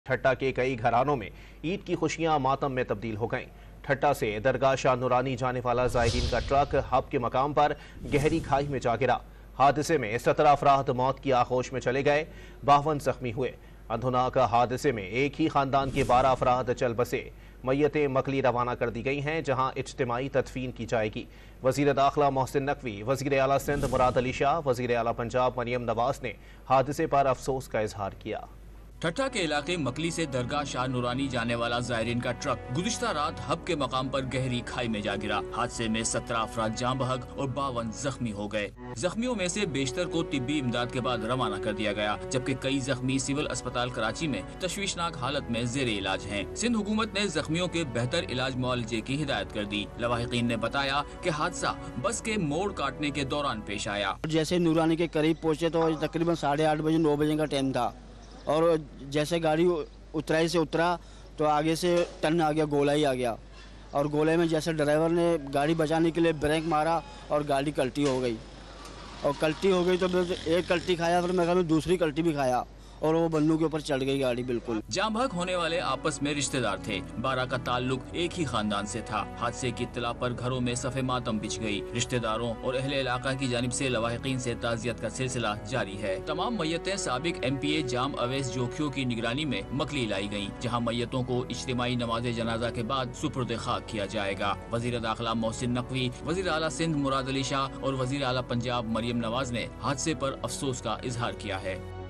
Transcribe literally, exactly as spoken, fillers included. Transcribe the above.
ٹھٹا کے کئی گھرانوں میں عید کی خوشیاں ماتم میں تبدیل ہو گئیں۔ ٹھٹا سے درگاہ شاہ نورانی جانے والا زائرین کا ٹرک ہب کے مقام پر گہری کھائی میں جا گرا۔ حادثے میں سترہ افراد موت کی آغوش میں چلے گئے، باون زخمی ہوئے۔ اندھناک حادثے میں ایک ہی خاندان کے بارہ افراد چل بسے۔ میتیں مکلی روانہ کر دی گئی ہیں، جہاں اجتماعی تدفین کی جائے گی۔ وزیر داخلہ محسن نقوی، وزیر اعلیٰ سندھ مراد علی شاہ، وزیر اعلیٰ پنجاب مریم نواز نے حادثے پر افسوس کا اظہار کیا۔ ٹھٹا کے علاقے مکلی سے درگاہ شاہ نورانی جانے والا زائرین کا ٹرک گزشتہ رات ہب کے مقام پر گہری کھائی میں جا گرا۔ حادثے میں سترہ افراد جاں بحق اور باون زخمی ہو گئے۔ زخمیوں میں سے بیشتر کو طبی امداد کے بعد روانہ کر دیا گیا، جبکہ کئی زخمی سول اسپتال کراچی میں تشویشناک حالت میں زیر علاج ہیں۔ سندھ حکومت نے زخمیوں کے بہتر علاج معالجے کی ہدایت کر دی۔ لواحقین نے بتایا کہ حادثہ بس کے موڑ کاٹنے کے دوران پیش آیا۔ جیسے نورانی کے قریب پہنچے تو تقریباً ساڑھے آٹھ بجے نو بجے کا ٹائم تھا، اور جیسے گاڑی اترائی سے اترا تو آگے سے ٹرن آ گیا، گولا ہی آ گیا، اور گولے میں جیسے ڈرائیور نے گاڑی بچانے کے لیے بریک مارا اور گاڑی کلٹی ہو گئی، اور کلٹی ہو گئی تو ایک کلٹی کھایا، پھر میں کہا دوسری کلٹی بھی کھایا، اور وہ بندوں کے اوپر چڑھ گئی گاڑی بالکل۔ جاں بحق ہونے والے آپس میں رشتہ دار تھے، بارہ کا تعلق ایک ہی خاندان سے تھا۔ حادثے کی اطلاع پر گھروں میں صف ماتم بچھ گئی۔ رشتہ داروں اور اہل علاقہ کی جانب سے لواحقین سے تعزیت کا سلسلہ جاری ہے۔ تمام میتیں سابق ایم پی اے جام اویس جوکھیوں کی نگرانی میں مکلی لائی گئیں، جہاں میتوں کو اجتماعی نماز جنازہ کے بعد سپرد خاک کیا جائے گا۔ وزیر داخلہ محسن نقوی، وزیر اعلیٰ سندھ مراد علی شاہ اور وزیر اعلیٰ پنجاب مریم نواز نے حادثے پر افسوس کا اظہار کیا ہے۔